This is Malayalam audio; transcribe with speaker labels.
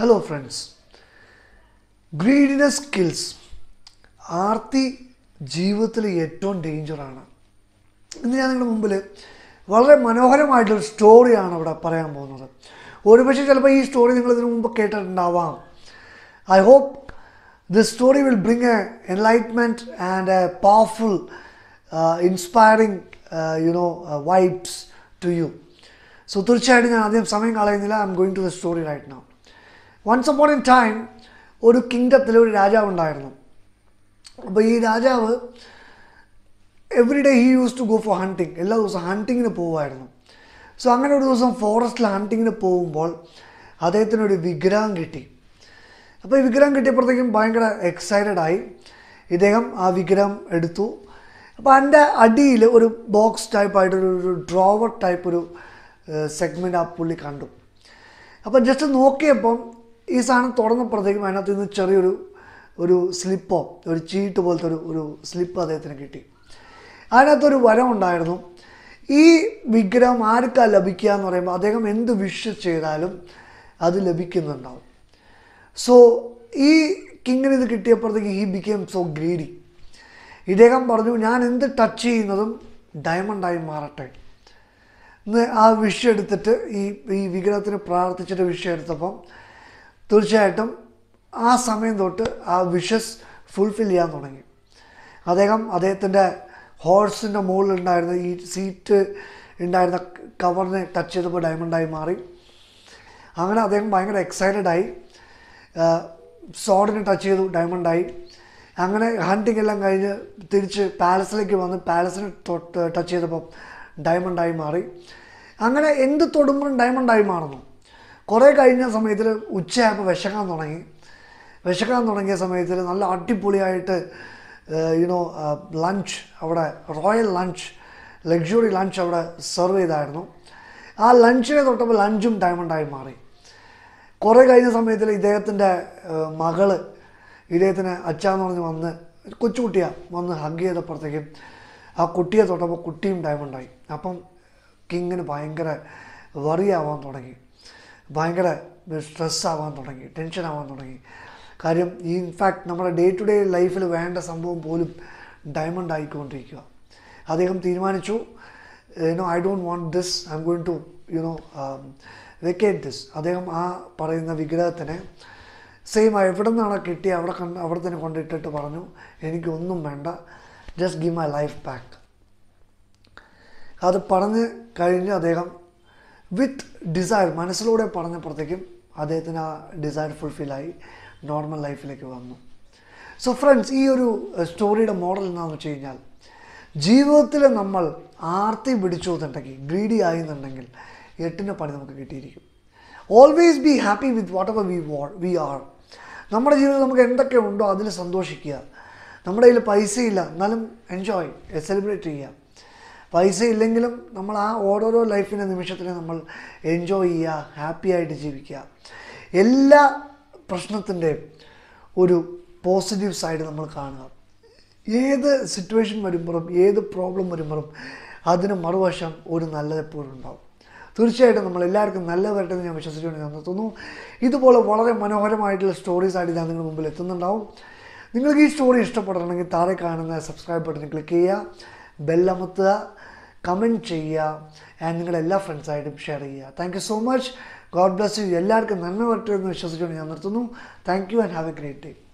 Speaker 1: Hello friends. Greediness kills. ആർത്തി ജീവിതത്തിൽ ഏറ്റവും ഡേഞ്ചറാണ്. ഇന്ന് ഞാൻ നിങ്ങളുടെ മുമ്പിൽ വളരെ മനോഹരമായിട്ടൊരു സ്റ്റോറിയാണ് ഇവിടെ പറയാൻ പോകുന്നത്. ഒരുപക്ഷെ ചിലപ്പോൾ ഈ സ്റ്റോറി നിങ്ങൾ ഇതിനു മുമ്പ് കേട്ടിട്ടുണ്ടാവാം. I hope this story will bring a enlightenment and a powerful inspiring vibes to you. So തീർച്ചയായിട്ടും ഞാൻ ആദ്യം സമയം കളയുന്നില്ല. I'm going to the story right now. Once upon in time ഒരു കിങ്ഡത്തിൽ ഒരു രാജാവ് ഉണ്ടായിരുന്നു. അപ്പോൾ ഈ രാജാവ് every day he use to go for hunting. എല്ലാ ദിവസവും ഹണ്ടിങ്ങിന് പോകുമായിരുന്നു. സോ അങ്ങനെ ഒരു ദിവസം ഫോറസ്റ്റിൽ ഹണ്ടിങ്ങിന് പോകുമ്പോൾ അദ്ദേഹത്തിനൊരു വിഗ്രഹം കിട്ടി. അപ്പോൾ ഈ വിഗ്രഹം കിട്ടിയപ്പോഴത്തേക്കും ഭയങ്കര എക്സൈറ്റഡായി. ഇദ്ദേഹം ആ വിഗ്രഹം എടുത്തു. അപ്പോൾ അതിൻ്റെ അടിയിൽ ഒരു ബോക്സ് ടൈപ്പായിട്ടൊരു ഡ്രോവർ ടൈപ്പ് ഒരു സെഗ്മെൻറ്റ് ആ പുള്ളി കണ്ടു. അപ്പോൾ ജസ്റ്റ് നോക്കിയപ്പം ഈ സാധനം തുറന്നപ്പോഴത്തേക്കും അതിനകത്ത് നിന്ന് ചെറിയൊരു സ്ലിപ്പോ ഒരു ചീട്ട് പോലത്തെ ഒരു സ്ലിപ്പ് അദ്ദേഹത്തിന് കിട്ടി. അതിനകത്തൊരു വരം ഉണ്ടായിരുന്നു. ഈ വിഗ്രഹം ആർക്കാ ലഭിക്കുക എന്ന് പറയുമ്പോൾ അദ്ദേഹം എന്ത് വിഷ് ചെയ്താലും അത് ലഭിക്കുന്നുണ്ടാവും. സോ ഈ കിങ്ങിന് ഇത് കിട്ടിയപ്പോഴത്തേക്ക് ഹി ബിക്കേം സോ ഗ്രീഡി. ഇദ്ദേഹം പറഞ്ഞു, ഞാൻ എന്ത് ടച്ച് ചെയ്യുന്നതും ഡയമണ്ടായി മാറട്ടെ എന്ന് ആ വിഷ് എടുത്തിട്ട് ഈ വിഗ്രഹത്തിന് പ്രാർത്ഥിച്ചിട്ട് വിഷ് എടുത്തപ്പം തീർച്ചയായിട്ടും ആ സമയം തൊട്ട് ആ വിഷസ് ഫുൾഫിൽ ചെയ്യാൻ തുടങ്ങി. അദ്ദേഹത്തിൻ്റെ ഹോഴ്സിൻ്റെ മുകളിലുണ്ടായിരുന്ന ഈ സീറ്റ് ഉണ്ടായിരുന്ന കവറിനെ ടച്ച് ചെയ്തപ്പോൾ ഡയമണ്ടായി മാറി. അങ്ങനെ അദ്ദേഹം ഭയങ്കര എക്സൈറ്റഡായി. സോഡിനെ ടച്ച് ചെയ്തു, ഡയമണ്ടായി. അങ്ങനെ ഹണ്ടിങ് എല്ലാം കഴിഞ്ഞ് തിരിച്ച് പാലസിലേക്ക് വന്ന് പാലസിനെ ടച്ച് ചെയ്തപ്പോൾ ഡയമണ്ടായി മാറി. അങ്ങനെ എന്ത് തൊടുമ്പോഴും ഡയമണ്ടായി മാറുന്നു. കുറേ കഴിഞ്ഞ സമയത്തിൽ ഉച്ചയായപ്പോൾ വിശക്കാൻ തുടങ്ങിയ സമയത്തിൽ നല്ല അടിപൊളിയായിട്ട് ലഞ്ച് അവിടെ റോയൽ ലഞ്ച്, ലക്ഷറി ലഞ്ച് അവിടെ സെർവ് ചെയ്തായിരുന്നു. ആ ലഞ്ചിനെ തൊട്ടപ്പോൾ ലഞ്ചും ഡയമണ്ടായി മാറി. കുറേ കഴിഞ്ഞ സമയത്തിൽ ഇദ്ദേഹത്തിൻ്റെ മകള് ഇദ്ദേഹത്തിന് അച്ഛാന്ന് പറഞ്ഞ് വന്ന് കൊച്ചുകുട്ടിയാണ് വന്ന് ഹഗ് ചെയ്തപ്പോഴത്തേക്കും ആ കുട്ടിയെ തൊട്ടപ്പോൾ കുട്ടിയും ഡയമണ്ടായി. അപ്പം കിങ്ങിന് ഭയങ്കര വറിയാവാൻ തുടങ്ങി, ഭയങ്കര സ്ട്രെസ്സാവാൻ തുടങ്ങി, ടെൻഷനാവാൻ തുടങ്ങി. കാര്യം ഇൻഫാക്ട് നമ്മുടെ ഡേ ടു ഡേ ലൈഫിൽ വേണ്ട സംഭവം പോലും ഡയമണ്ട് ആയിക്കൊണ്ടിരിക്കുക. അദ്ദേഹം തീരുമാനിച്ചു, I don't want this, I'm going to vacate this. അദ്ദേഹം ആ പറയുന്ന വിഗ്രഹത്തിനെ സെയിം എവിടെ നിന്നാണ് കിട്ടിയ അവിടെ തന്നെ കൊണ്ടിട്ടിട്ട് പറഞ്ഞു, എനിക്കൊന്നും വേണ്ട, just give my life back. അത് പറഞ്ഞ് കഴിഞ്ഞ് അദ്ദേഹം വിത്ത് ഡിസയർ മനസ്സിലൂടെ പറഞ്ഞപ്പോഴത്തേക്കും അദ്ദേഹത്തിന് ആ ഡിസയർ ഫുൾഫില്ലായി, നോർമൽ ലൈഫിലേക്ക് വന്നു. സോ ഫ്രണ്ട്സ്, ഈ ഒരു സ്റ്റോറിയുടെ മോഡൽ എന്താണെന്ന് വെച്ച് കഴിഞ്ഞാൽ, ജീവിതത്തിൽ നമ്മൾ ആർത്തി പിടിച്ചു എന്നുണ്ടെങ്കിൽ, ഗ്രീഡി ആയി എന്നുണ്ടെങ്കിൽ 8ന്റെ പണി നമുക്ക് കിട്ടിയിരിക്കും. Always be happy with whatever we are. നമ്മുടെ ജീവിതത്തിൽ നമുക്ക് എന്തൊക്കെ ഉണ്ടോ അതിൽ സന്തോഷിക്കുക. നമ്മുടെ കയ്യിൽ പൈസയില്ല എന്നാലും എൻജോയ്, സെലിബ്രേറ്റ് ചെയ്യുക. പൈസ ഇല്ലെങ്കിലും നമ്മൾ ആ ഓരോരോ ലൈഫിൻ്റെ നിമിഷത്തിനെ നമ്മൾ എൻജോയ് ചെയ്യുക, ഹാപ്പി ആയിട്ട് ജീവിക്കുക. എല്ലാ പ്രശ്നത്തിൻ്റെയും ഒരു പോസിറ്റീവ് സൈഡ് നമ്മൾ കാണുക. ഏത് സിറ്റുവേഷൻ വരുമ്പോഴും ഏത് പ്രോബ്ലം വരുമ്പോഴും അതിന് മറുവശം ഒരു നല്ലത് എപ്പോഴും ഉണ്ടാവും. തീർച്ചയായിട്ടും നമ്മൾ എല്ലാവർക്കും നല്ല വരട്ടെ എന്ന് ഞാൻ വിശ്വസിച്ചുകൊണ്ട് ഞാൻ നിർത്തുന്നു. ഇതുപോലെ വളരെ മനോഹരമായിട്ടുള്ള സ്റ്റോറീസ് ആയിട്ട് ഞാൻ നിങ്ങളുടെ മുമ്പിൽ എത്തുന്നുണ്ടാവും. നിങ്ങൾക്ക് ഈ സ്റ്റോറി ഇഷ്ടപ്പെടണമെങ്കിൽ താഴെ കാണുന്ന സബ്സ്ക്രൈബ് ബട്ടൺ ക്ലിക്ക് ചെയ്യുക, ബെല്ലമർത്തുക, കമൻറ്റ് ചെയ്യുക, ആൻഡ് നിങ്ങളുടെ എല്ലാ ഫ്രണ്ട്സായിട്ടും ഷെയർ ചെയ്യുക. Thank you so much. God bless you. എല്ലാവർക്കും നന്മ വരട്ടെ എന്ന് വിശ്വസിച്ചുകൊണ്ട് ഞാൻ നിർത്തുന്നു. Thank you and have a great day.